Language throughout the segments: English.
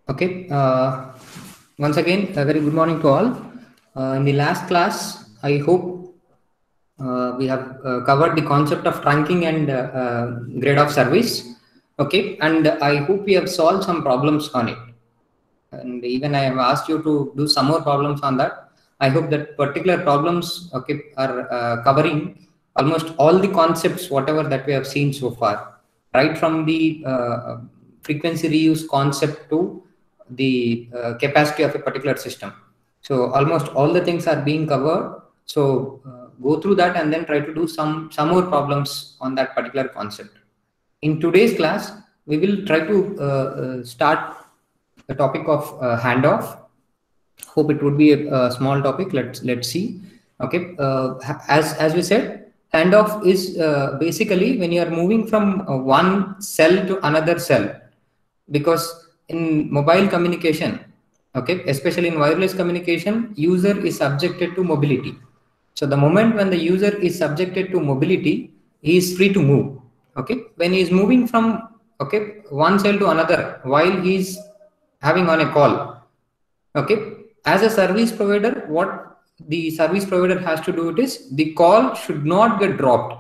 Okay. Once again, a very good morning to all. In the last class, I hope we have covered the concept of trunking and grade of service. Okay, and I hope we have solved some problems on it. And even I have asked you to do some more problems on that. I hope that particular problems, okay, are covering almost all the concepts, whatever that we have seen so far, right from the frequency reuse concept to the capacity of a particular system. So almost all the things are being covered. So go through that and then try to do some more problems on that particular concept. In today's class, we will try to start the topic of handoff. Hope it would be a small topic. Let's see. Okay, as we said, handoff is basically when you are moving from one cell to another cell, because in mobile communication, okay, especially in wireless communication, user is subjected to mobility. So the moment when the user is subjected to mobility, he is free to move. Okay, when he is moving from one cell to another while he is having on a call. Okay, as a service provider, what the service provider has to do it is the call should not get dropped.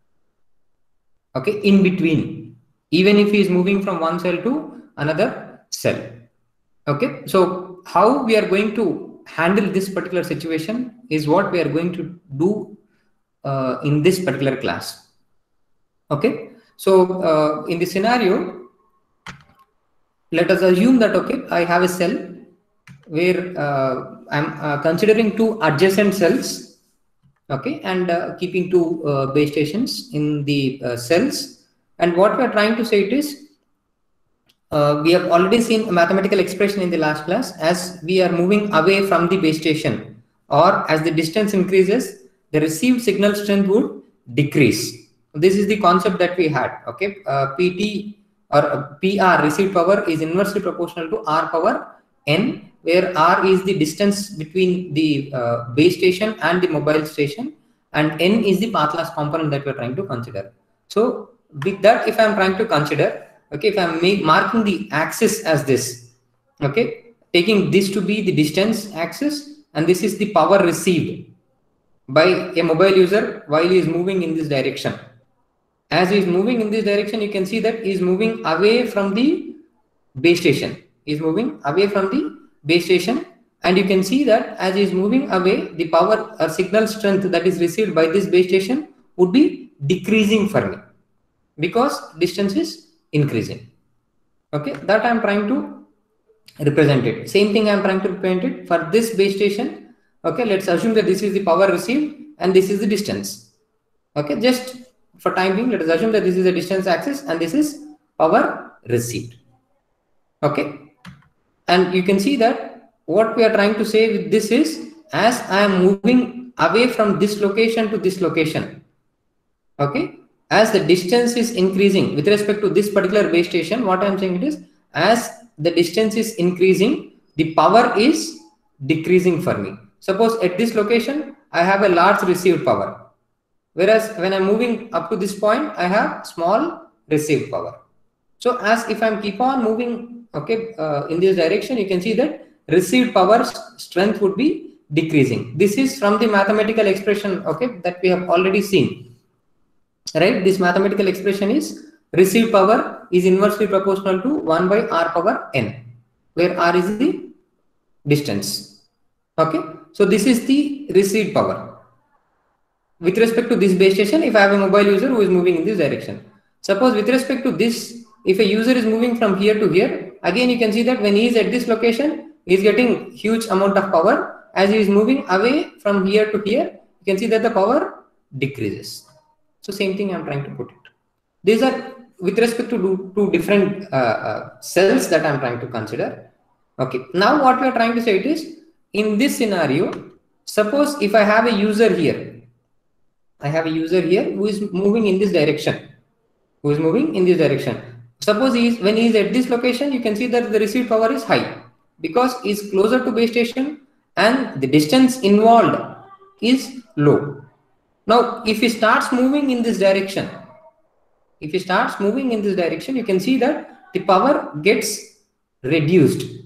Okay, in between, even if he is moving from one cell to another cell. Okay, so how we are going to handle this particular situation is what we are going to do in this particular class. Okay, so in the scenario, let us assume that I have a cell where I'm considering two adjacent cells, okay, and keeping two base stations in the cells. And what we are trying to say it is, we have already seen a mathematical expression in the last class. As we are moving away from the base station, or as the distance increases, the received signal strength would decrease. This is the concept that we had. Okay, PT or PR, received power, is inversely proportional to R power N, where R is the distance between the base station and the mobile station, and N is the path loss component that we are trying to consider. So with that, if I am trying to consider, okay, if I'm marking the axis as this, okay, taking this to be the distance axis, and this is the power received by a mobile user while he is moving in this direction. As he is moving in this direction, you can see that he is moving away from the base station. He is moving away from the base station, and you can see that as he is moving away, the power or signal strength that is received by this base station would be decreasing for me, because distance is increasing. Okay, that I am trying to represent it. Same thing I am trying to represent it for this base station. Okay, let's assume that this is the power received and this is the distance. Okay, just for time being, let us assume that this is the distance axis and this is power received. Okay, and you can see that what we are trying to say with this is, as I am moving away from this location to this location, okay, as the distance is increasing with respect to this particular base station, what I am saying it is, as the distance is increasing, the power is decreasing for me. Suppose at this location, I have a large received power, whereas when I'm moving up to this point, I have small received power. So as if I'm keep on moving, okay, in this direction, you can see that received power strength would be decreasing. This is from the mathematical expression, okay, that we have already seen. Right, this mathematical expression is received power is inversely proportional to 1 by R power N, where R is the distance. Okay, so this is the received power with respect to this base station. If I have a mobile user who is moving in this direction, suppose with respect to this, if a user is moving from here to here, again you can see that when he is at this location, he is getting huge amount of power. As he is moving away from here to here, you can see that the power decreases. So same thing I am trying to put it. These are with respect to two different cells that I am trying to consider. Okay, now what we are trying to say it is, in this scenario, suppose if I have a user here, I have a user here who is moving in this direction, Suppose when he is at this location, you can see that the received power is high because he is closer to base station and the distance involved is low. Now, if he starts moving in this direction, you can see that the power gets reduced.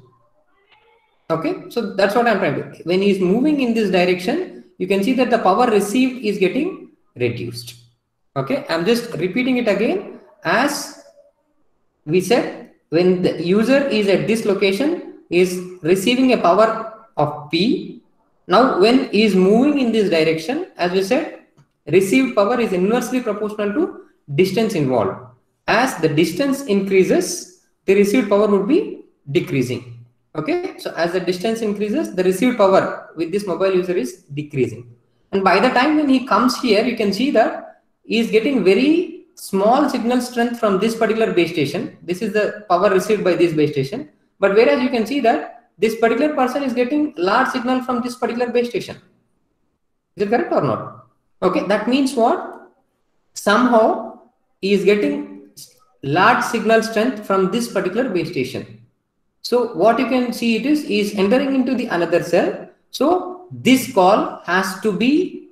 Okay, so that's what I'm trying to. When he is moving in this direction, you can see that the power received is getting reduced. Okay, I'm just repeating it again. As we said, when the user is at this location, is receiving a power of P. Now, when he is moving in this direction, as we said, received power is inversely proportional to distance involved. As the distance increases, the received power would be decreasing. Okay, so as the distance increases, the received power with this mobile user is decreasing. And by the time when he comes here, you can see that he is getting very small signal strength from this particular base station. This is the power received by this base station. But whereas you can see that this particular person is getting large signal from this particular base station. Is it correct or not? Okay, that means what? Somehow he is getting large signal strength from this particular base station. So what you can see it is entering into the another cell. So this call has to be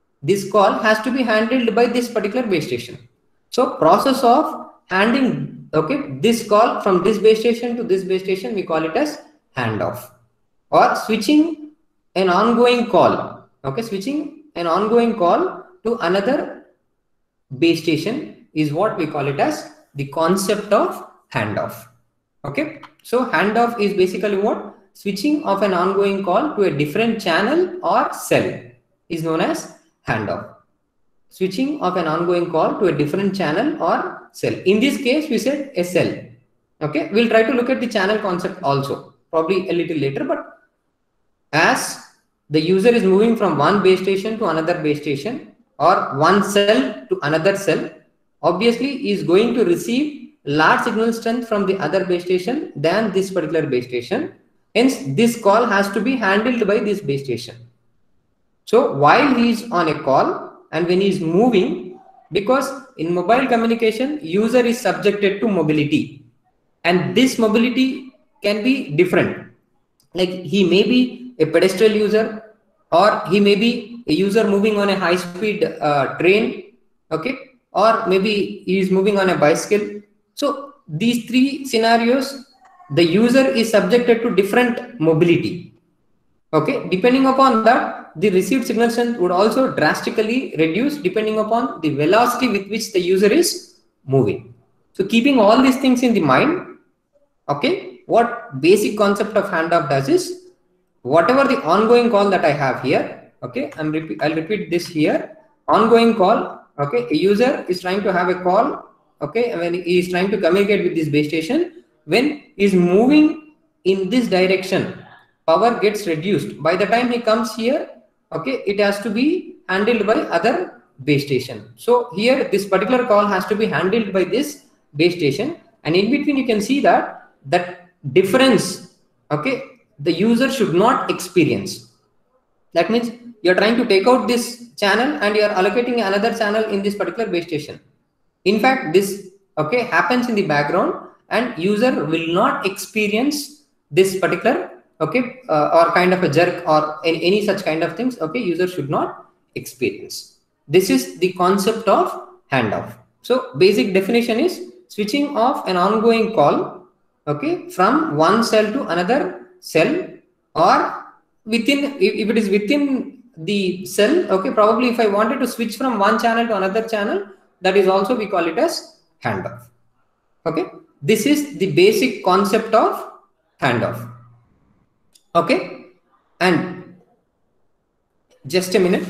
handled by this particular base station. So process of handing this call from this base station to this base station, we call it as handoff, or switching an ongoing call. Okay, switching an ongoing call to another base station is what we call it as the concept of handoff. Okay, so handoff is basically what? Switching of an ongoing call to a different channel or cell is known as handoff. Switching of an ongoing call to a different channel or cell. In this case, we said a cell. Okay, we'll try to look at the channel concept also, probably a little later. But as the user is moving from one base station to another base station or one cell to another cell, obviously is going to receive large signal strength from the other base station than this particular base station. Hence, this call has to be handled by this base station. So while he is on a call and when he is moving, because in mobile communication, user is subjected to mobility, and this mobility can be different. Like he may be a pedestrian user, or he may be a user moving on a high-speed train, okay, or maybe he is moving on a bicycle. So these three scenarios, the user is subjected to different mobility. Okay, depending upon that, the received signal strength would also drastically reduce depending upon the velocity with which the user is moving. So keeping all these things in the mind, okay, what basic concept of handoff does is, whatever the ongoing call that I have here, okay, I'll repeat this here. Ongoing call, okay, a user is trying to have a call. Okay, when he is trying to communicate with this base station, when he is moving in this direction, power gets reduced. By the time he comes here, okay, it has to be handled by other base station. So here, this particular call has to be handled by this base station, and in between you can see that difference, okay, the user should not experience. That means you're trying to take out this channel and you're allocating another channel in this particular base station. In fact, this happens in the background, and user will not experience this particular or kind of a jerk or any such kind of things. Okay, user should not experience. This is the concept of handoff. So basic definition is switching off an ongoing call, okay, from one cell to another cell, or within, if it is within the cell, okay, probably if I wanted to switch from one channel to another channel, that is also we call it as handoff. Okay, this is the basic concept of handoff. Okay, and just a minute.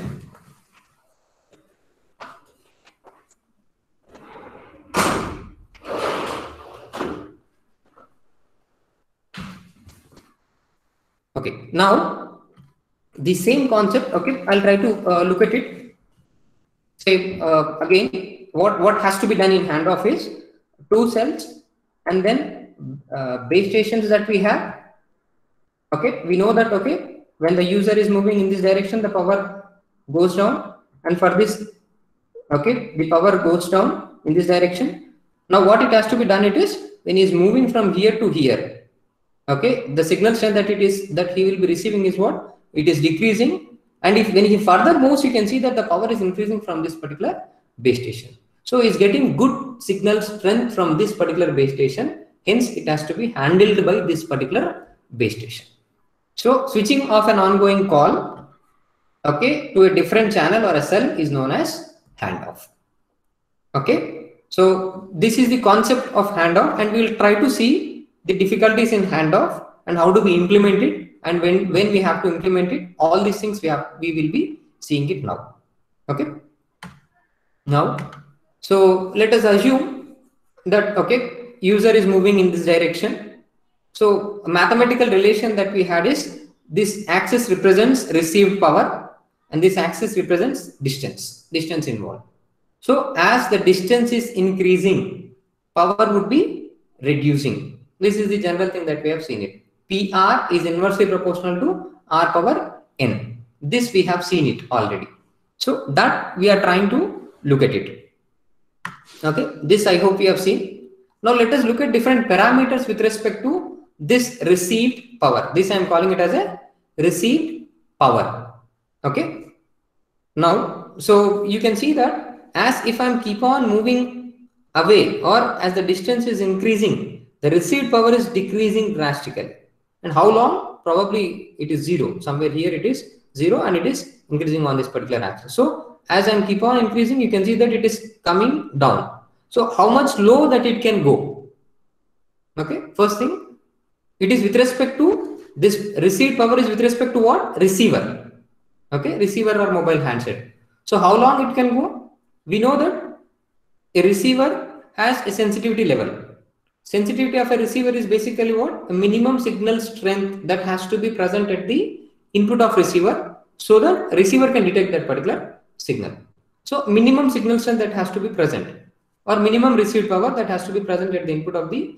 Okay, now the same concept, okay, I'll try to look at it. Say again, what has to be done in handoff is two cells and then base stations that we have. Okay, we know that, okay, when the user is moving in this direction, the power goes down, and for this, okay, the power goes down in this direction. Now what it has to be done, it is when he is moving from here to here, okay, the signal strength that he will be receiving is what? It is decreasing, and when he further moves, you can see that the power is increasing from this particular base station. So he is getting good signal strength from this particular base station, hence it has to be handled by this particular base station. So switching off an ongoing call, okay, to a different channel or a cell is known as handoff. Okay, so this is the concept of handoff, and we will try to see the difficulties in handoff and how do we implement it, and when we have to implement it. All these things we will be seeing it now. Okay, now, so let us assume that, okay, user is moving in this direction. So a mathematical relation that we had is this axis represents received power and this axis represents distance involved. So as the distance is increasing, power would be reducing. This is the general thing that we have seen it. PR is inversely proportional to R power N. This we have seen it already. So that we are trying to look at it. Okay, this I hope you have seen. Now let us look at different parameters with respect to this received power. This I am calling it as a received power. Okay. Now, so you can see that as if I am keep on moving away or as the distance is increasing, the received power is decreasing drastically. And how long? Probably it is 0. Somewhere here it is 0 and it is increasing on this particular axis. So as I keep on increasing, you can see that it is coming down. So how much low that it can go? Okay, first thing, it is with respect to this received power is with respect to what? Receiver. Okay, receiver or mobile handset. So how long it can go? We know that a receiver has a sensitivity level. Sensitivity of a receiver is basically what? A minimum signal strength that has to be present at the input of receiver so that receiver can detect that particular signal. So minimum signal strength that has to be present, or minimum received power that has to be present at the input of the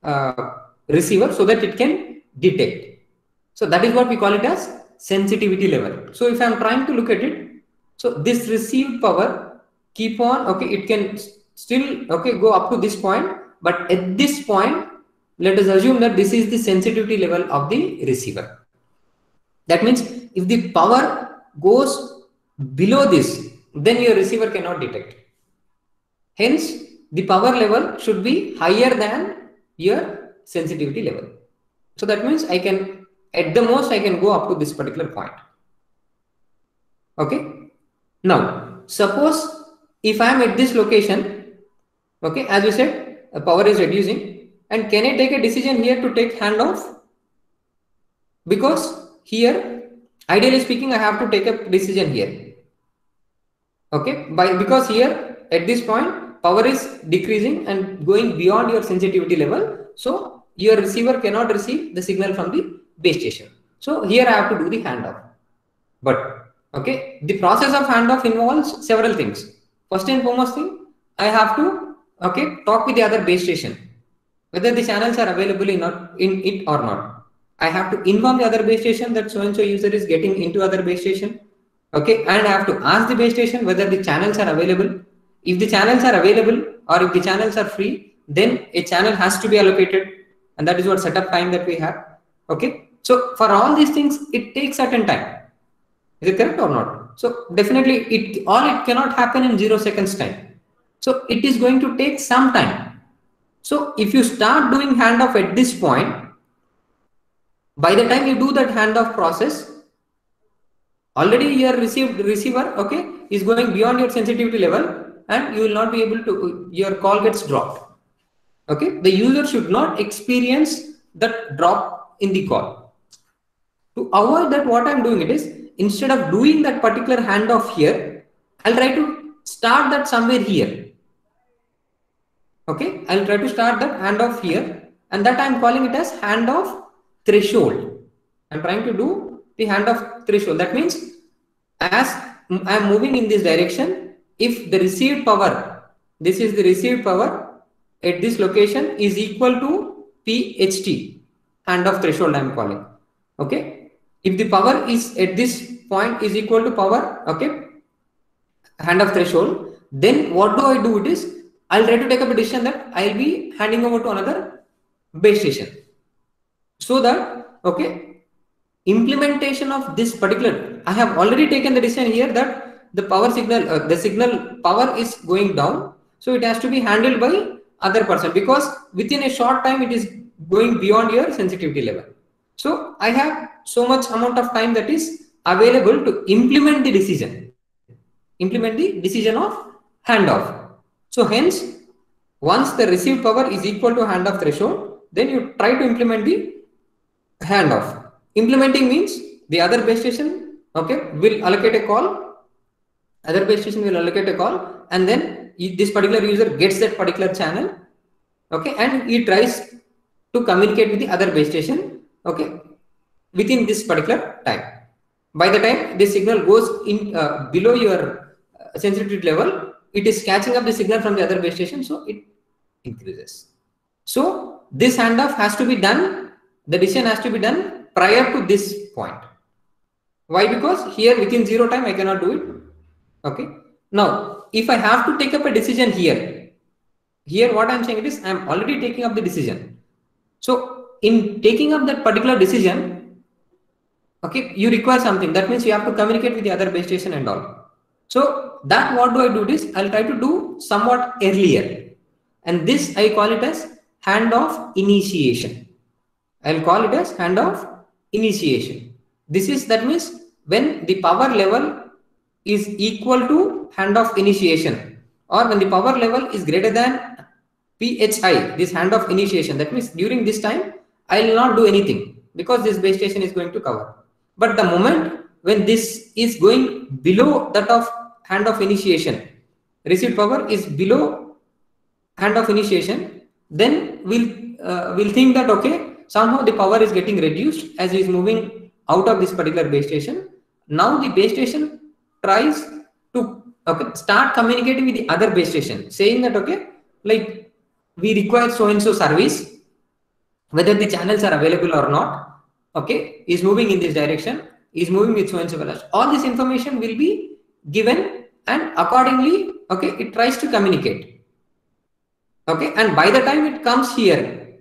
receiver so that it can detect. So that is what we call it as sensitivity level. So if I am trying to look at it, so this received power keep on, okay, it can still, okay, go up to this point, but at this point, let us assume that this is the sensitivity level of the receiver. That means if the power goes below this, then your receiver cannot detect. Hence, the power level should be higher than your sensitivity level. So that means I can, at the most, I can go up to this particular point. Okay. Now, suppose if I am at this location, okay, as we said, power is reducing, and can I take a decision here to take handoff? Because here, ideally speaking, I have to take a decision here. Okay, because here at this point, power is decreasing and going beyond your sensitivity level. So your receiver cannot receive the signal from the base station. So here I have to do the handoff. But okay, the process of handoff involves several things. First and foremost thing, I have to, okay, talk with the other base station, whether the channels are available in it or not. I have to inform the other base station that so and so user is getting into other base station. Okay, and I have to ask the base station whether the channels are available. If the channels are available or if the channels are free, then a channel has to be allocated, and that is what setup time that we have. Okay, so for all these things, it takes certain time. Is it correct or not? So definitely it cannot happen in 0 seconds time. So it is going to take some time. So if you start doing handoff at this point, by the time you do that handoff process, already your receiver, okay, is going beyond your sensitivity level, and you will not be able to, your call gets dropped. Okay, the user should not experience that drop in the call. To avoid that, what I'm doing it is, instead of doing that particular handoff here, I'll try to start that somewhere here. Okay, I'll try to start that handoff here, and that I'm calling it as handoff threshold. I'm trying to do the handoff threshold. That means as I'm moving in this direction, if the received power, this is the received power at this location is equal to PHT, handoff threshold I'm calling. Okay, if the power is at this point is equal to power, okay, handoff threshold, then what do I do? It is, I'll try to take up a decision that I'll be handing over to another base station, so that, okay, implementation of this particular, I have already taken the decision here that the power signal, the signal power is going down, so it has to be handled by other person, because within a short time it is going beyond your sensitivity level. So I have so much amount of time that is available to implement the decision, implement the decision of handoff. So hence, once the received power is equal to handoff threshold, then you try to implement the handoff. Implementing means the other base station, okay, will allocate a call. Other base station will allocate a call, and then this particular user gets that particular channel, okay, and he tries to communicate with the other base station, okay, within this particular time. By the time this signal goes in below your sensitivity level, it is catching up the signal from the other base station, so it increases. So this handoff has to be done, the decision has to be done prior to this point. Why? Because here within 0 time I cannot do it. Okay. Now, if I have to take up a decision here what I'm saying is I'm already taking up the decision. So in taking up that particular decision, okay, you require something. That means you have to communicate with the other base station and all. So that what do I do this? I'll try to do somewhat earlier. And this I call it as handoff initiation. I'll call it as handoff initiation. That means when the power level is equal to handoff initiation, or when the power level is greater than PHI, this handoff initiation. That means during this time, I will not do anything because this base station is going to cover. But the moment when this is going below that of handoff initiation, received power is below handoff initiation, then we'll think that okay, somehow the power is getting reduced as it is moving out of this particular base station. Now the base station tries to start communicating with the other base station, saying that okay, like we require so and so service, whether the channels are available or not, okay, is moving in this direction, is moving with so and so velocity. All this information will be given, and accordingly, okay, it tries to communicate. Okay, and by the time it comes here,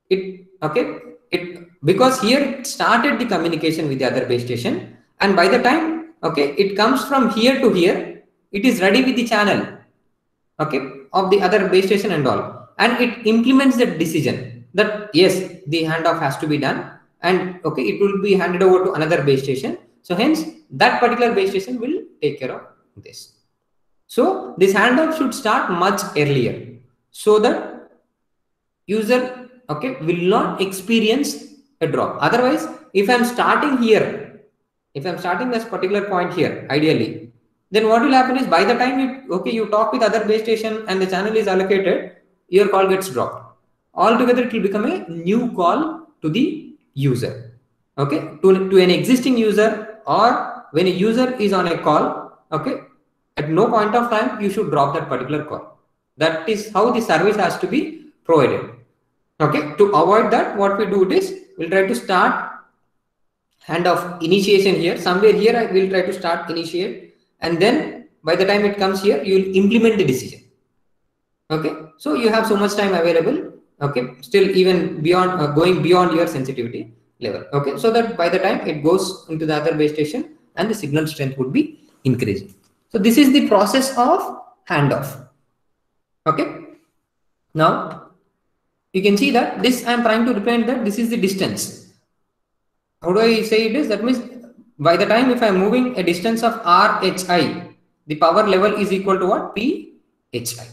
because here it started the communication with the other base station, and by the time okay, it comes from here to here, it is ready with the channel, okay, of the other base station and all, and it implements the decision that yes, the handoff has to be done, and okay, it will be handed over to another base station. So hence that particular base station will take care of this. So this handoff should start much earlier, so that user okay will not experience a drop. Otherwise, if I'm starting here, if I'm starting this particular point here, ideally, then what will happen is by the time you talk with other base station and the channel is allocated, your call gets dropped. Altogether, it will become a new call to the user. Okay, to an existing user, or when a user is on a call, okay, at no point of time you should drop that particular call. That is how the service has to be provided. Okay, to avoid that, what we do is we'll try to start handoff initiation here. Somewhere here I will try to start initiate, and then by the time it comes here, you will implement the decision. Okay, so you have so much time available. Okay, still even beyond going beyond your sensitivity level. Okay, so that by the time it goes into the other base station, and the signal strength would be increasing. So this is the process of handoff. Okay, now you can see that this I am trying to represent that this is the distance. How do I say it is? That means by the time if I am moving a distance of RHI, the power level is equal to what? PHI.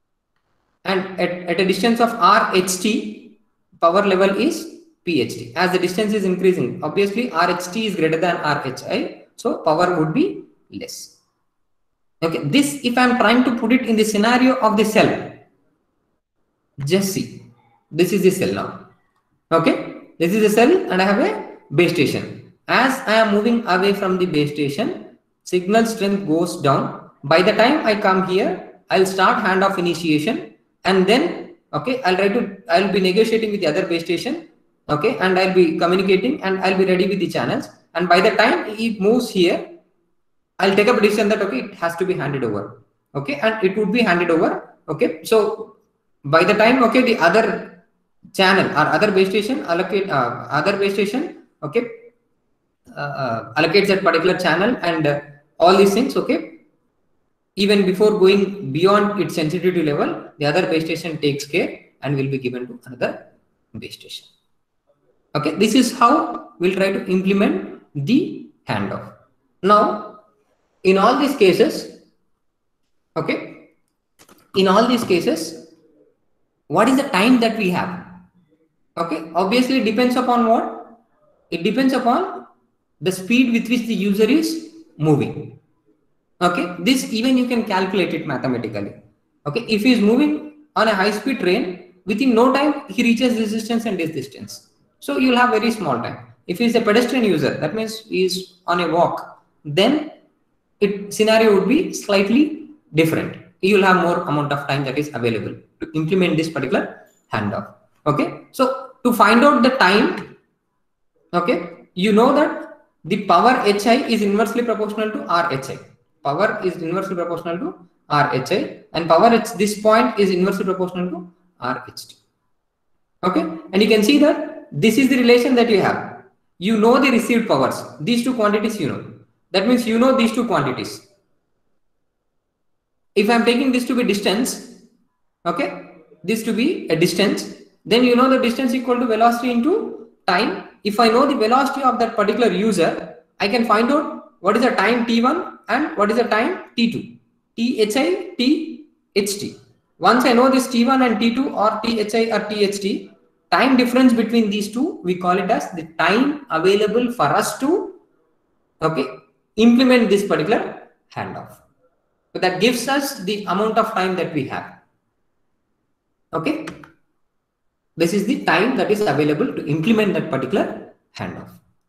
And at a distance of RHT, power level is PHT. As the distance is increasing, obviously RHT is greater than RHI, so power would be less. Okay, this if I am trying to put it in the scenario of the cell, just see, this is the cell now. Okay, this is a cell and I have a base station. As I am moving away from the base station, signal strength goes down. By the time I come here, I'll start handoff initiation, and then okay, I'll be negotiating with the other base station, okay, and I'll be communicating and I'll be ready with the channels. And by the time it moves here, I'll take up a decision that okay, it has to be handed over. Okay, and it would be handed over. Okay, so by the time okay, the other channel or other base station allocate okay, allocates that particular channel and all these things. Okay, even before going beyond its sensitivity level, the other base station takes care and will be given to another base station. Okay, this is how we'll try to implement the handoff. Now, in all these cases, okay, in all these cases, what is the time that we have? Okay, obviously it depends upon what? It depends upon the speed with which the user is moving. Okay, this even you can calculate it mathematically. Okay, if he is moving on a high speed train, within no time he reaches this distance and this distance. So you will have very small time. If he is a pedestrian user, that means he is on a walk, then it scenario would be slightly different. You will have more amount of time that is available to implement this particular handoff. Okay, so to find out the time, okay, you know that the power hi is inversely proportional to rhi. Power is inversely proportional to rhi, and power at this point is inversely proportional to rht. Okay, and you can see that this is the relation that you have. You know the received powers, these two quantities you know. That means you know these two quantities. If I'm taking this to be distance, okay, this to be a distance, then you know the distance equal to velocity into time. If I know the velocity of that particular user, I can find out what is the time t1 and what is the time t2, thi, tht. Once I know this t1 and t2 or thi or tht, time difference between these two, we call it as the time available for us to, okay, implement this particular handoff. So that gives us the amount of time that we have. Okay, this is the time that is available to implement that particular handoff.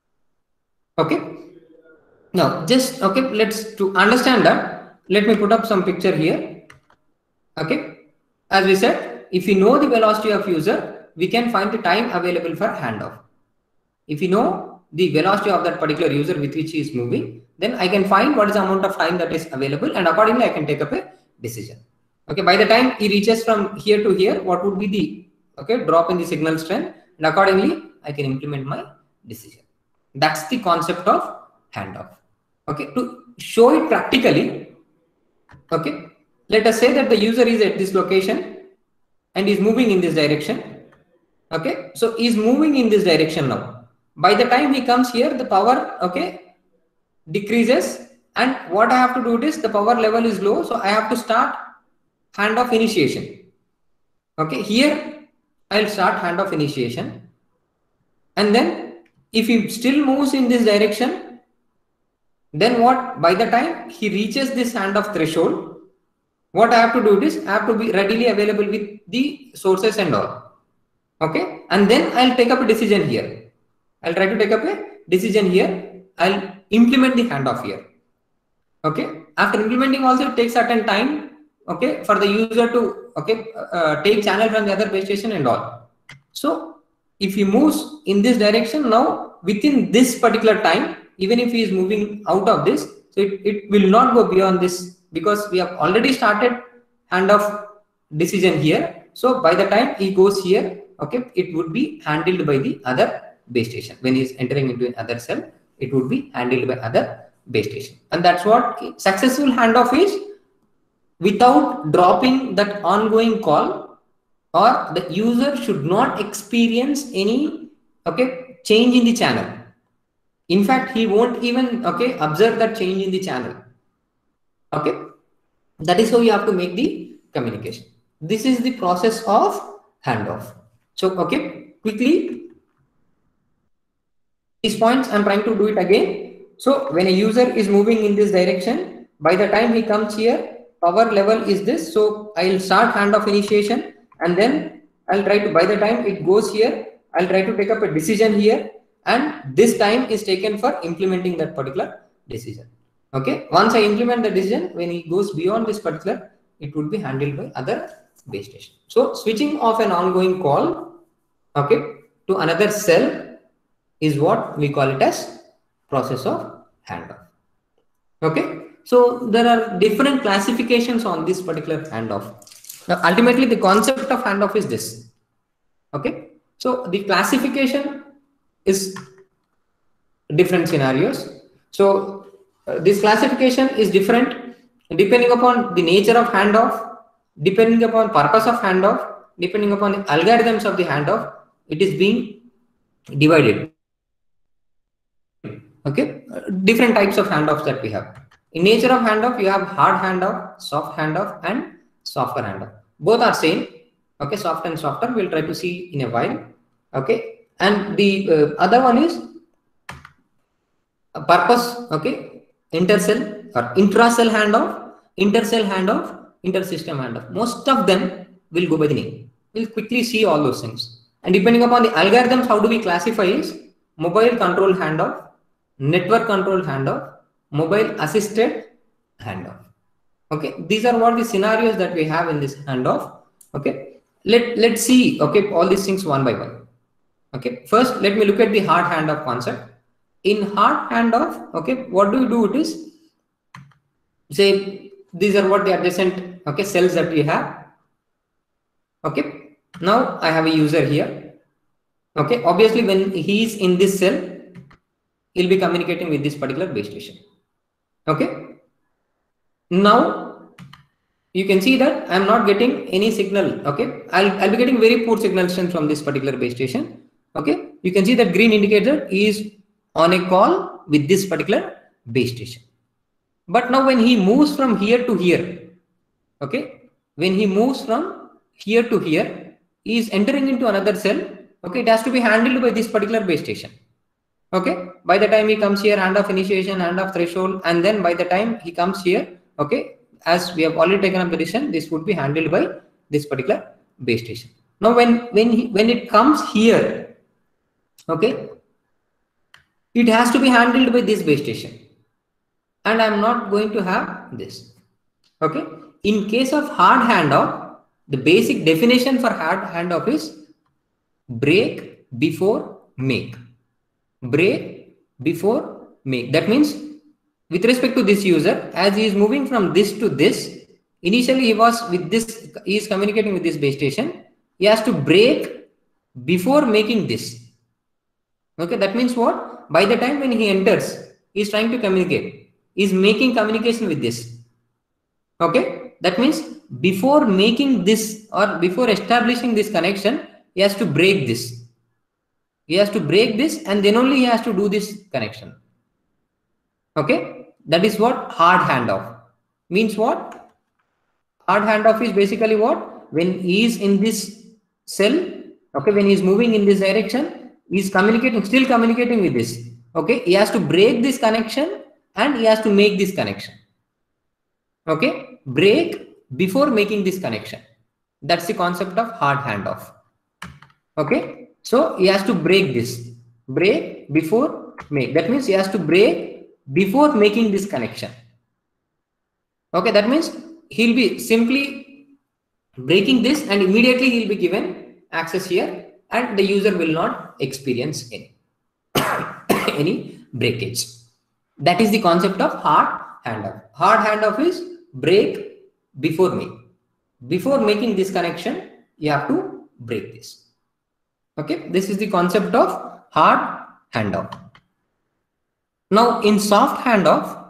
Okay, now just okay, let's to understand that, let me put up some picture here. Okay, as we said, if we know the velocity of user, we can find the time available for handoff. If you know the velocity of that particular user with which he is moving, then I can find what is the amount of time that is available, and accordingly I can take up a decision. Okay, by the time he reaches from here to here, what would be the, okay, drop in the signal strength, and accordingly I can implement my decision. That's the concept of handoff. Okay, to show it practically, okay, let us say that the user is at this location and is moving in this direction. Okay, so he's moving in this direction now. By the time he comes here, the power, okay, decreases, and what I have to do is the power level is low, so I have to start handoff initiation. Okay, here I'll start handoff initiation, and then if he still moves in this direction, then what? By the time he reaches this handoff threshold, what I have to do is I have to be readily available with the sources and all. Okay, and then I'll take up a decision here. I'll try to take up a decision here. I'll implement the handoff here. Okay, after implementing also it takes certain time, okay, for the user to, okay, take channel from the other base station and all. So if he moves in this direction, now within this particular time, even if he is moving out of this, so it will not go beyond this, because we have already started handoff decision here. So by the time he goes here, okay, it would be handled by the other base station. When he is entering into another cell, it would be handled by other base station. And that's what successful handoff is, without dropping that ongoing call, or the user should not experience any, okay, change in the channel. In fact, he won't even, okay, observe that change in the channel. Okay, that is how you have to make the communication. This is the process of handoff. So okay, quickly these points I'm trying to do it again. So when a user is moving in this direction, by the time he comes here, power level is this, so I'll start handoff initiation, and then I'll try to, by the time it goes here, I'll try to take up a decision here, and this time is taken for implementing that particular decision. Okay, once I implement the decision, when he goes beyond this particular, it would be handled by other base station. So switching off an ongoing call, okay, to another cell is what we call it as process of handoff. Okay, so there are different classifications on this particular handoff. Now ultimately the concept of handoff is this. Okay, so the classification is different scenarios. So this classification is different depending upon the nature of handoff, depending upon purpose of handoff, depending upon the algorithms of the handoff. It is being divided. Okay, different types of handoffs that we have. In nature of handoff, you have hard handoff, soft handoff, and softer handoff. Both are same. Okay, soft and softer. We'll try to see in a while. Okay, and the other one is a purpose. Okay, intercell or intracell handoff, intercell handoff, intersystem handoff. Most of them will go by the name. We'll quickly see all those things. And depending upon the algorithms, how do we classify is mobile control handoff, network control handoff, mobile assisted handoff. Okay, these are what the scenarios that we have in this handoff. Okay, let's see. Okay, all these things one by one. Okay, first let me look at the hard handoff concept. In hard handoff, okay, what do you do? It is say these are what the adjacent cells that we have. Okay, now I have a user here. Okay, obviously when he is in this cell, he'll be communicating with this particular base station. Okay, now you can see that I'm not getting any signal. Okay, I'll be getting very poor signal strength from this particular base station. Okay, you can see that green indicator is on a call with this particular base station. But now when he moves from here to here, okay, when he moves from here to here, he is entering into another cell. Okay, it has to be handled by this particular base station. Okay, by the time he comes here, handoff initiation, handoff threshold, and then by the time he comes here, okay, as we have already taken up the decision, this would be handled by this particular base station. Now when it comes here, okay, it has to be handled by this base station, and I'm not going to have this. Okay, in case of hard handoff, the basic definition for hard handoff is break before make. Break before make. That means with respect to this user, as he is moving from this to this, initially he was with this, he is communicating with this base station. He has to break before making this. Okay, that means what? By the time when he enters, he is trying to communicate. He is making communication with this. Okay, that means before making this or before establishing this connection, he has to break this. He has to break this, and then only he has to do this connection. Okay, that is what hard handoff means. What hard handoff is basically what? When he is in this cell, okay, when he is moving in this direction, he is communicating, still communicating with this. Okay, he has to break this connection and he has to make this connection. Okay, break before making this connection. That's the concept of hard handoff. Okay, so he has to break this, break before make. That means he has to break before making this connection. Okay, that means he'll be simply breaking this and immediately he'll be given access here, and the user will not experience any any breakage. That is the concept of hard handoff. Hard handoff is break before make. Before making this connection, you have to break this. Okay, this is the concept of hard handoff. Now in soft handoff,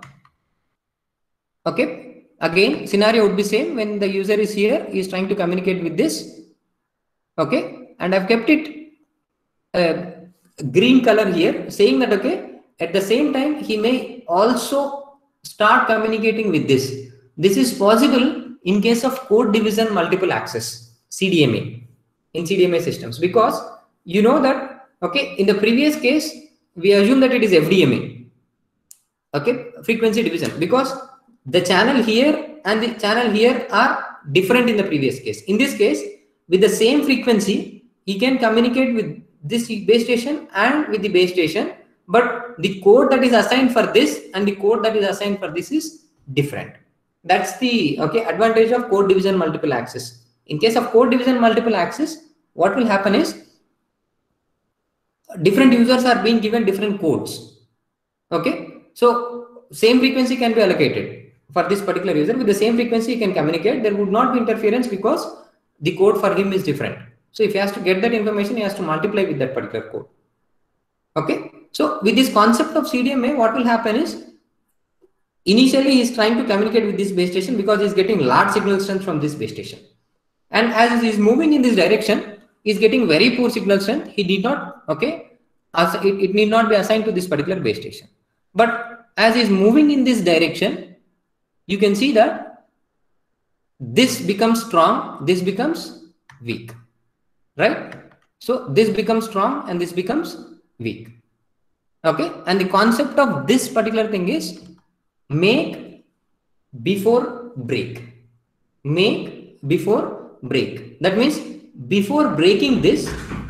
okay, again scenario would be same. When the user is here, he is trying to communicate with this. Okay, and I've kept it green color here, saying that okay, at the same time he may also start communicating with this. This is possible in case of code division multiple access, CDMA, in CDMA systems, because you know that okay, in the previous case we assume that it is FDMA, okay, frequency division, because the channel here and the channel here are different in the previous case. In this case, with the same frequency, he can communicate with this base station and with the base station, but the code that is assigned for this and the code that is assigned for this is different. That's the advantage of code division multiple access. In case of code division multiple access, what will happen is different users are being given different codes. Okay, so same frequency can be allocated for this particular user. With the same frequency he can communicate. There would not be interference because the code for him is different. So if he has to get that information, he has to multiply with that particular code. Okay, so with this concept of CDMA, what will happen is initially he is trying to communicate with this base station because he is getting large signal strength from this base station, and as he is moving in this direction, he is getting very poor signal strength. He did not it need not be assigned to this particular base station. But as is moving in this direction, you can see that this becomes strong, this becomes weak, right? So this becomes strong and this becomes weak. Okay, and the concept of this particular thing is make before break. Make before break. That means before breaking this,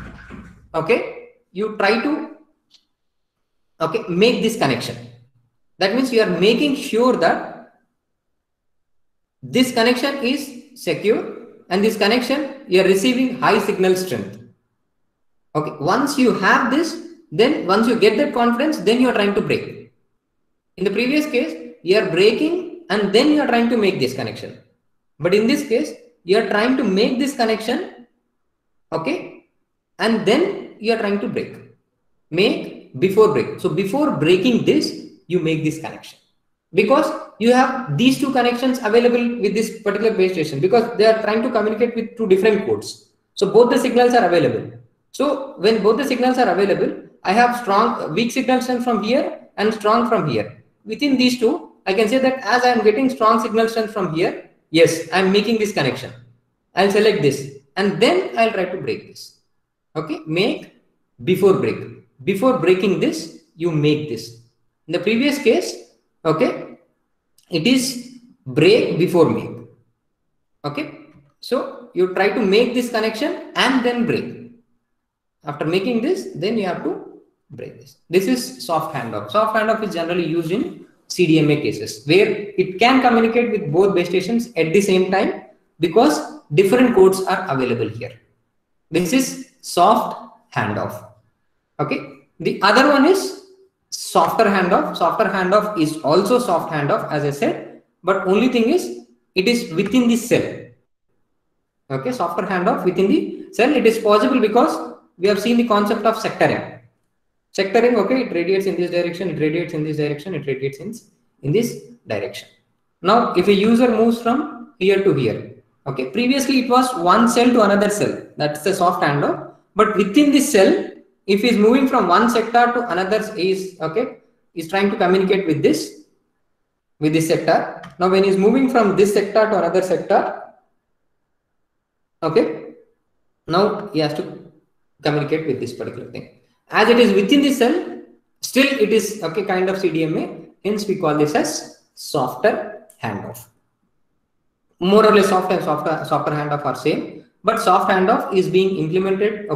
okay, you try to make this connection. That means you are making sure that this connection is secure and this connection you are receiving high signal strength. Okay, once you have this, then once you get that confidence, then you are trying to break. In the previous case, you are breaking and then you are trying to make this connection. But in this case, you are trying to make this connection, okay, and then you are trying to break. Make before break. So before breaking this, you make this connection, because you have these two connections available with this particular base station, because they are trying to communicate with two different codes. So both the signals are available. So when both the signals are available, I have strong weak signals from here and strong from here. Within these two, I can say that as I am getting strong signal strength from here, yes, I am making this connection. I'll select this and then I'll try to break this. Okay, make before break. Before breaking this, you make this. In the previous case, okay, it is break before make. Okay, so you try to make this connection and then break. After making this, then you have to break this. This is soft handoff. Soft handoff is generally used in CDMA cases where it can communicate with both base stations at the same time because different codes are available here. This is soft handoff. Okay. The other one is softer handoff. Softer handoff is also soft handoff, as I said, but only thing is it is within the cell. Okay, softer handoff within the cell. It is possible because we have seen the concept of sectoring. Sectoring, okay, it radiates in this direction, it radiates in this direction, it radiates in this direction. Now, if a user moves from here to here, okay, previously it was one cell to another cell. That's the soft handoff. But within this cell, if he is moving from one sector to another, is trying to communicate with this sector. Now, when he is moving from this sector to another sector, okay, now he has to communicate with this particular thing. As it is within the cell, still it is okay kind of CDMA. Hence, we call this as softer handoff. More or less, soft and softer handoff are same, but soft handoff is being implemented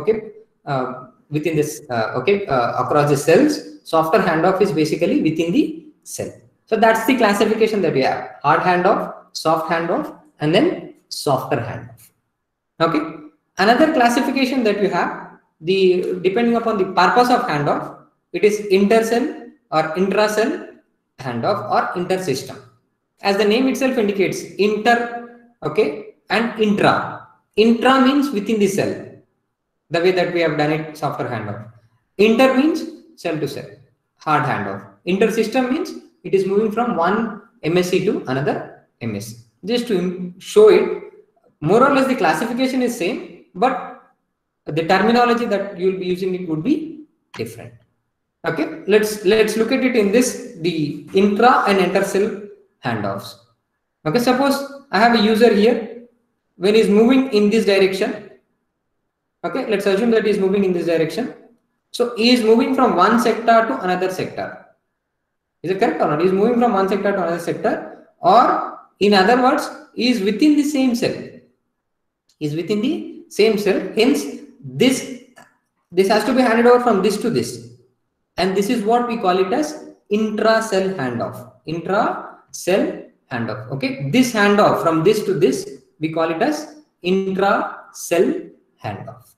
within this across the cells. Softer handoff is basically within the cell. So that's the classification that we have: hard handoff, soft handoff, and then softer handoff. Okay. Another classification that we have, depending upon the purpose of handoff, it is intercell or intracell handoff or intersystem. As the name itself indicates, inter, okay, and intra. Intra means within the cell, the way that we have done it, softer handoff. Inter means cell to cell, hard handoff. Intersystem means it is moving from one MSC to another MSC. Just to show it, more or less the classification is same, but the terminology that you will be using it would be different. Okay, let's look at it in this, the intra and intercell handoffs. Okay, suppose I have a user here. When he is moving in this direction, okay, let's assume that he is moving in this direction. So he is moving from one sector to another sector. Is it correct or not? He is moving from one sector to another sector, or in other words, he is within the same cell. He is within the same cell. Hence, this has to be handed over from this to this, and this is what we call it as intra-cell handoff. Intra-cell handoff. Okay, this handoff from this to this, we call it as intra-cell handoff.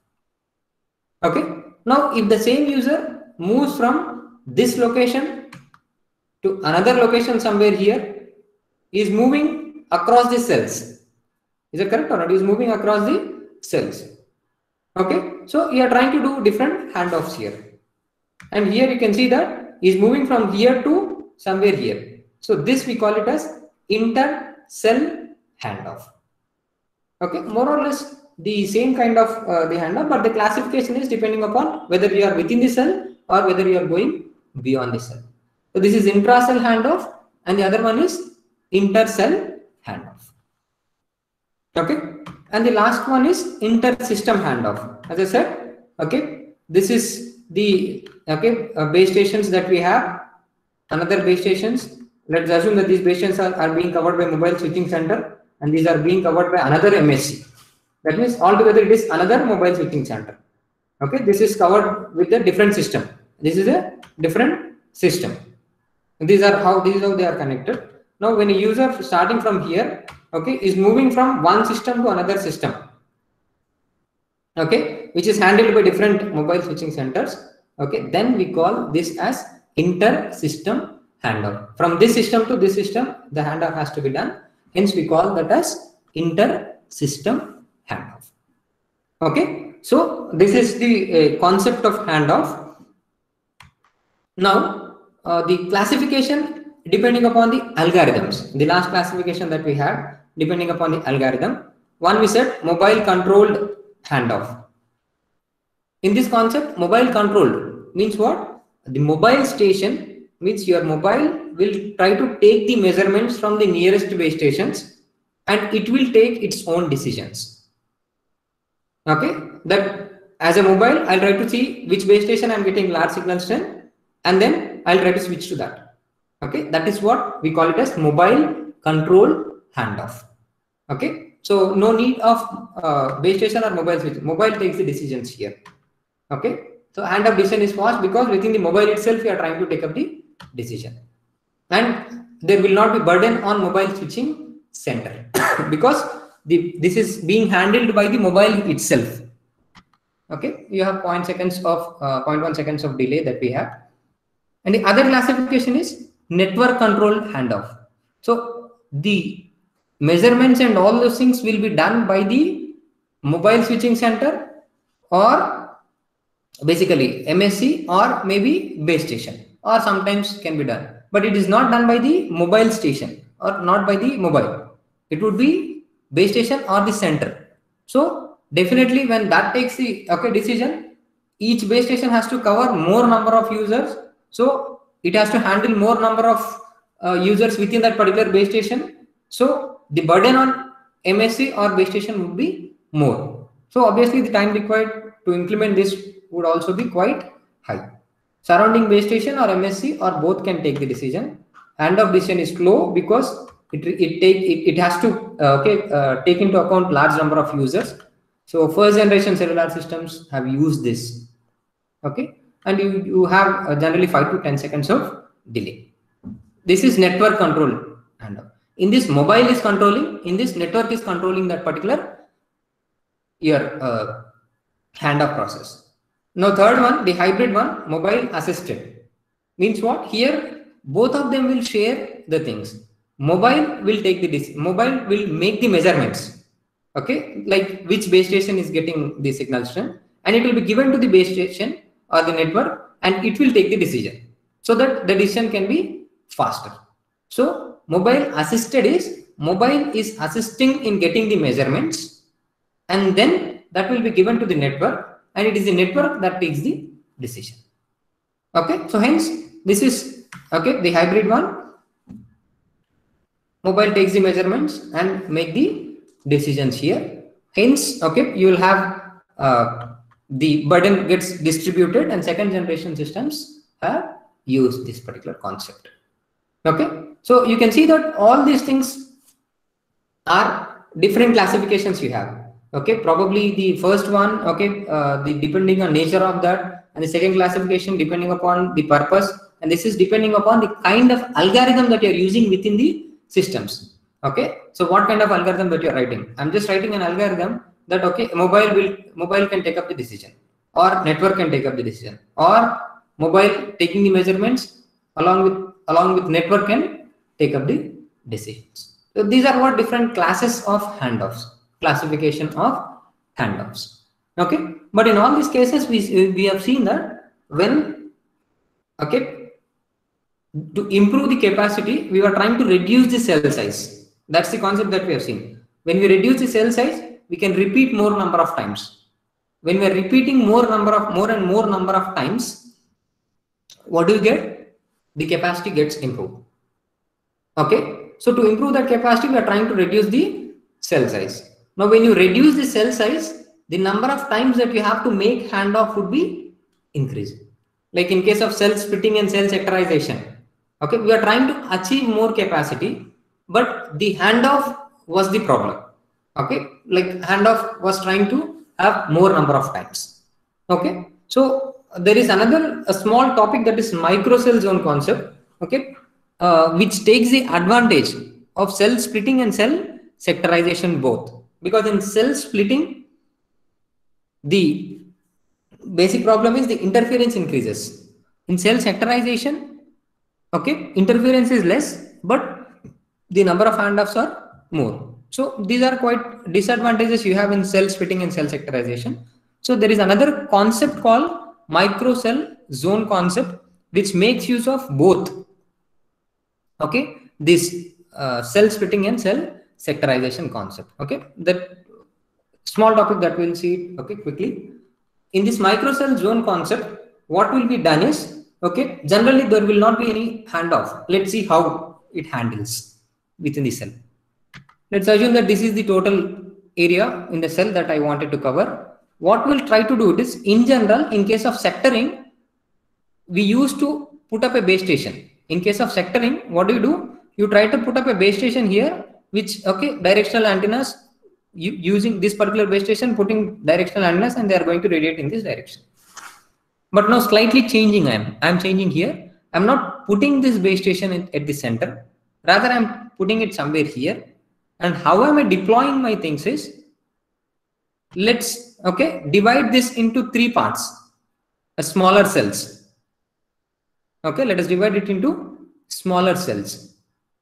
Okay. Now, if the same user moves from this location to another location somewhere here, he is moving across the cells. Is it correct or not? He is moving across the cells. Okay, so you are trying to do different handoffs here, and here you can see that he is moving from here to somewhere here. So this we call it as inter-cell handoff. Okay, more or less the same kind of the handoff, but the classification is depending upon whether you are within the cell or whether you are going beyond the cell. So this is intra-cell handoff, and the other one is inter-cell handoff. Okay, and the last one is inter-system handoff. As I said, okay, this is the base stations that we have. Another base stations. Let's assume that these base stations are being covered by mobile switching center, and these are being covered by another MSC. That means altogether it is another mobile switching center. Okay, this is covered with a different system. This is a different system. These are how they are connected. Now, when a user starting from here, okay, is moving from one system to another system, okay, which is handled by different mobile switching centers, okay, then we call this as inter-system handoff. From this system to this system, the handoff has to be done. Hence, we call that as inter-system handoff. Okay, so this is the concept of handoff. Now, the classification depending upon the algorithms. The last classification that we had, depending upon the algorithm. One we said mobile controlled handoff. In this concept, mobile controlled means what? The mobile station means your mobile will try to take the measurements from the nearest base stations, and it will take its own decisions. Okay, that as a mobile, I'll try to see which base station I'm getting large signal strength, and then I'll try to switch to that. Okay, that is what we call it as mobile control handoff. Okay, so no need of base station or mobile switch. Mobile takes the decisions here. Okay, so handoff decision is fast because within the mobile itself, you are trying to take up the decision, and there will not be burden on mobile switching center because this is being handled by the mobile itself. Okay, you have 0.1 seconds of delay that we have, and the other classification is network controlled handoff. So the measurements and all those things will be done by the mobile switching center or basically MSC or maybe base station, or sometimes can be done, but it is not done by the mobile station or not by the mobile. It would be base station or the center. So definitely when that takes the decision, each base station has to cover more number of users. So it has to handle more number of users within that particular base station. So the burden on MSC or base station would be more. So obviously the time required to implement this would also be quite high. Surrounding base station or MSC or both can take the decision. Handoff decision is slow because it has to take into account large number of users. So first generation cellular systems have used this. Okay. And you have generally 5 to 10 seconds of delay. This is network control handoff. In this, mobile is controlling. In this, network is controlling that particular handoff process. Now, third one, the hybrid one, mobile assisted, means what? Here, both of them will share the things. Mobile will take the mobile will make the measurements. Okay, like which base station is getting the signal strength, and it will be given to the base station or the network, and it will take the decision so that the decision can be faster. So mobile assisted is mobile is assisting in getting the measurements, and then that will be given to the network, and it is the network that takes the decision. Okay, so hence this is the hybrid one. Mobile takes the measurements and make the decisions here. Hence, you will have the burden gets distributed, and second generation systems have used this particular concept. Okay, so you can see that all these things are different classifications you have. Okay, probably the first one, the depending on nature of that, and the second classification depending upon the purpose, and this is depending upon the kind of algorithm that you are using within the systems. Okay, so what kind of algorithm that you are writing? I'm just writing an algorithm that mobile can take up the decision, or network can take up the decision, or mobile taking the measurements along with network can take up the decisions. So these are what different classes of handoffs, classification of handoffs. Okay, but in all these cases we have seen that when to improve the capacity, we were trying to reduce the cell size. That's the concept that we have seen. When we reduce the cell size, we can repeat more number of times. When we are repeating more and more number of times, what do you get? The capacity gets improved. Okay, so to improve that capacity, we are trying to reduce the cell size. Now, when you reduce the cell size, the number of times that you have to make handoff would be increased. Like in case of cell splitting and cell sectorization, okay, we are trying to achieve more capacity, but the handoff was the problem. Okay, like handoff was trying to have more number of times. Okay, so there is another a small topic, that is microcell zone concept. Okay, which takes the advantage of cell splitting and cell sectorization both, because in cell splitting the basic problem is the interference increases. In cell sectorization, okay, interference is less, but the number of handoffs are more. So these are quite disadvantages you have in cell splitting and cell sectorization. So there is another concept called microcell zone concept, which makes use of both. Okay, this cell splitting and cell sectorization concept. Okay, that small topic that we'll see. Okay, quickly. In this microcell zone concept, what will be done is, okay, generally there will not be any handoff. Let's see how it handles within the cell. Let's assume that this is the total area in the cell that I wanted to cover. What we'll try to do it is, in general, in case of sectoring, we used to put up a base station. In case of sectoring, what do? You try to put up a base station here, which, okay, directional antennas, using this particular base station, putting directional antennas, and they are going to radiate in this direction. But now slightly changing, I'm changing here. I'm not putting this base station at the center. Rather, I'm putting it somewhere here. And how am I deploying my things is, let's, okay, divide this into 3 parts, smaller cells. Okay, let us divide it into smaller cells,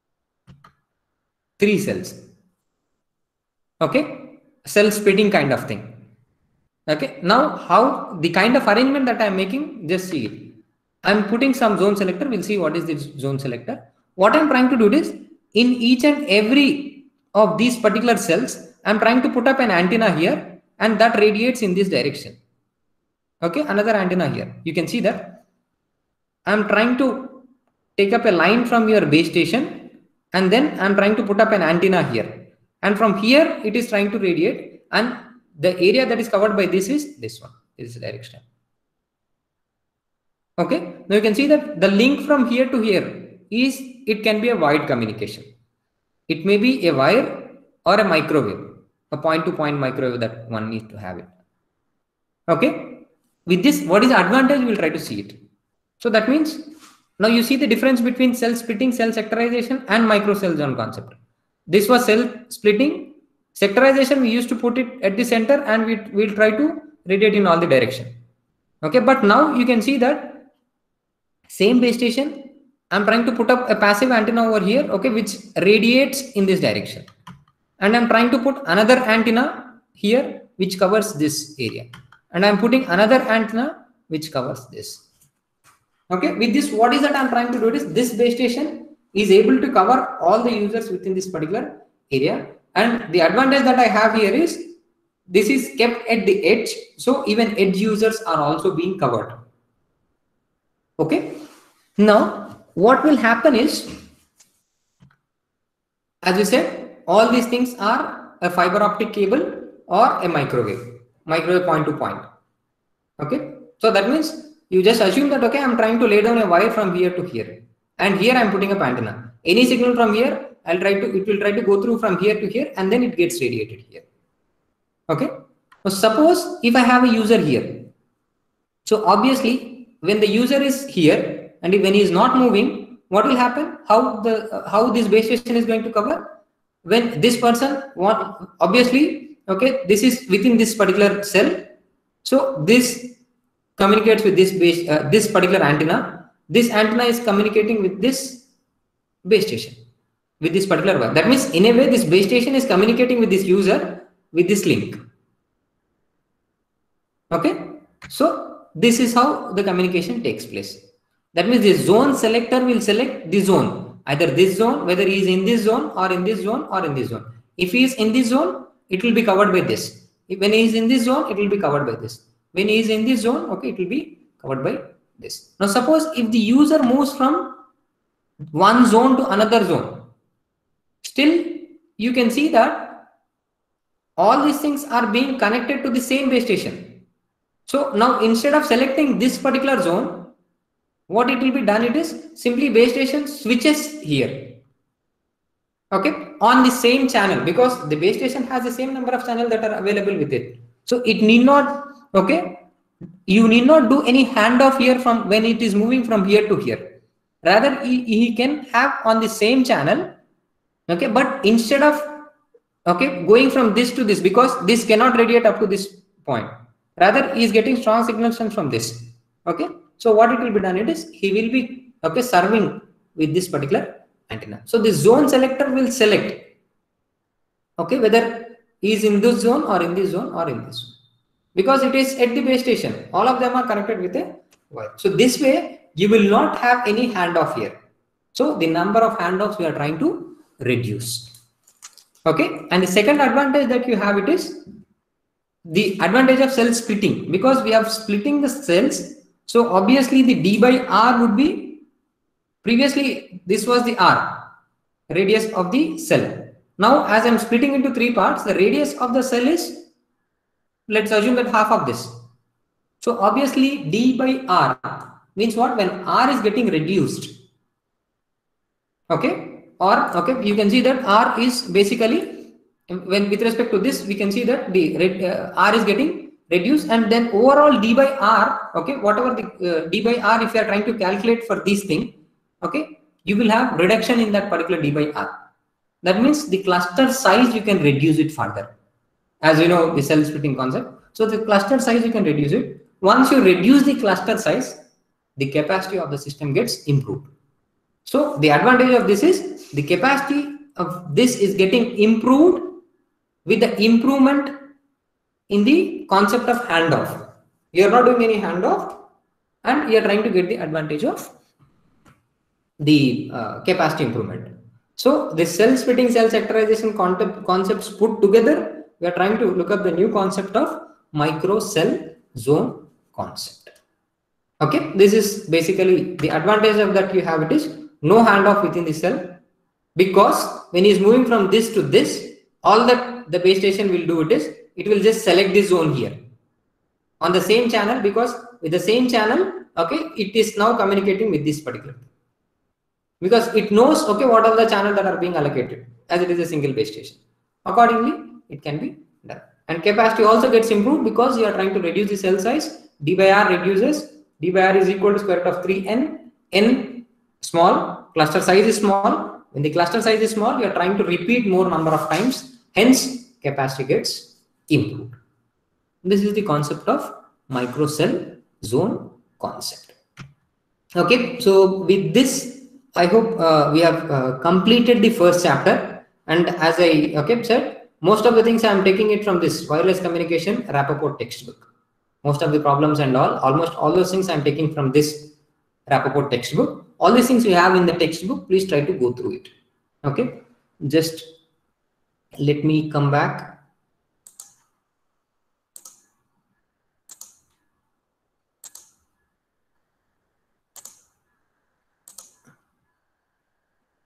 3 cells. Okay, cell splitting kind of thing. Okay, now how the kind of arrangement that I'm making, just see it. I'm putting some zone selector. We'll see what is this zone selector. What I'm trying to do is, in each and every of these particular cells, I'm trying to put up an antenna here, and that radiates in this direction. Okay, another antenna here. You can see that I'm trying to take up a line from your base station, and then I'm trying to put up an antenna here, and from here it is trying to radiate, and the area that is covered by this is this one, this direction. Okay, now you can see that the link from here to here is, it can be a wired communication. It may be a wire or a microwave, a point-to-point microwave that one needs to have it. Okay, with this, what is the advantage? We'll try to see it. So that means, now you see the difference between cell splitting, cell sectorization, and microcell zone concept. This was cell splitting. Sectorization, we used to put it at the center, and we'll try to radiate in all the direction. Okay, but now you can see that same base station, I'm trying to put up a passive antenna over here, okay, which radiates in this direction. And I'm trying to put another antenna here, which covers this area. And I'm putting another antenna, which covers this. Okay, with this, what is that I'm trying to do is, this base station is able to cover all the users within this particular area. And the advantage that I have here is, this is kept at the edge, so even edge users are also being covered. Okay, now what will happen is, as we said, all these things are a fiber optic cable or a microwave point to point. Okay, so that means you just assume that, okay, I'm trying to lay down a wire from here to here, and here I'm putting up antenna. Any signal from here, it will try to go through from here to here, and then it gets radiated here. Okay, so suppose if I have a user here, so obviously when the user is here and when he is not moving, what will happen? How this base station is going to cover? When this person obviously, okay, this is within this particular cell, so this communicates with this base, this particular antenna. This antenna is communicating with this base station, with this particular wire. That means, in a way, this base station is communicating with this user with this link. Okay, so this is how the communication takes place. That means the zone selector will select the zone, either this zone, whether he is in this zone or in this zone or in this zone. If he is in this zone, it will be covered by this. When he is in this zone, it will be covered by this. When he is in this zone, okay, it will be covered by this. Now suppose if the user moves from one zone to another zone, still you can see that all these things are being connected to the same base station. So now instead of selecting this particular zone, what it will be done, it is simply base station switches here, okay, on the same channel, because the base station has the same number of channels that are available with it. So it need not, okay, you need not do any handoff here from when it is moving from here to here. Rather he can have on the same channel, okay, but instead of, okay, going from this to this, because this cannot radiate up to this point, rather he is getting strong signals from this, okay. So what it will be done, it is he will be, okay, serving with this particular antenna. So the zone selector will select, okay, whether he is in this zone or in this zone or in this zone, because it is at the base station. All of them are connected with a wire. So this way you will not have any handoff here. So the number of handoffs we are trying to reduce. Okay, and the second advantage that you have, it is the advantage of cell splitting, because we have splitting the cells. So obviously the D by R would be, previously this was the R, radius of the cell. Now as I'm splitting into three parts, the radius of the cell is, let's assume that half of this. So obviously D by R means what? When R is getting reduced, okay, or okay, you can see that R is basically, when with respect to this, we can see that the R is getting reduced, and then overall D by R, okay, whatever the D by R, if you are trying to calculate for this thing, okay, you will have reduction in that particular D by R. That means the cluster size you can reduce it further, as you know the cell splitting concept. So the cluster size you can reduce it. Once you reduce the cluster size, the capacity of the system gets improved. So the advantage of this is the capacity of this is getting improved with the improvement in the concept of handoff. You are not doing any handoff, and you are trying to get the advantage of the capacity improvement. So the cell splitting, cell sectorization concepts put together, we are trying to look up the new concept of micro cell zone concept. Okay, this is basically the advantage of that you have, it is no handoff within the cell, because when he is moving from this to this, all that the base station will do, it is it will just select this zone here on the same channel, because with the same channel, okay, it is now communicating with this particular thing, because it knows, okay, what are the channels that are being allocated, as it is a single base station. Accordingly it can be done, and capacity also gets improved because you are trying to reduce the cell size. D by R reduces, D by R is equal to square root of 3n, n small, cluster size is small. When the cluster size is small, you are trying to repeat more number of times, hence capacity gets improved. This is the concept of micro cell zone concept. Okay, so with this, I hope we have completed the first chapter, and as I said, most of the things I am taking it from this wireless communication Rappaport textbook. Most of the problems and almost all those things I am taking from this Rappaport textbook. All these things you have in the textbook, please try to go through it. Okay, just let me come back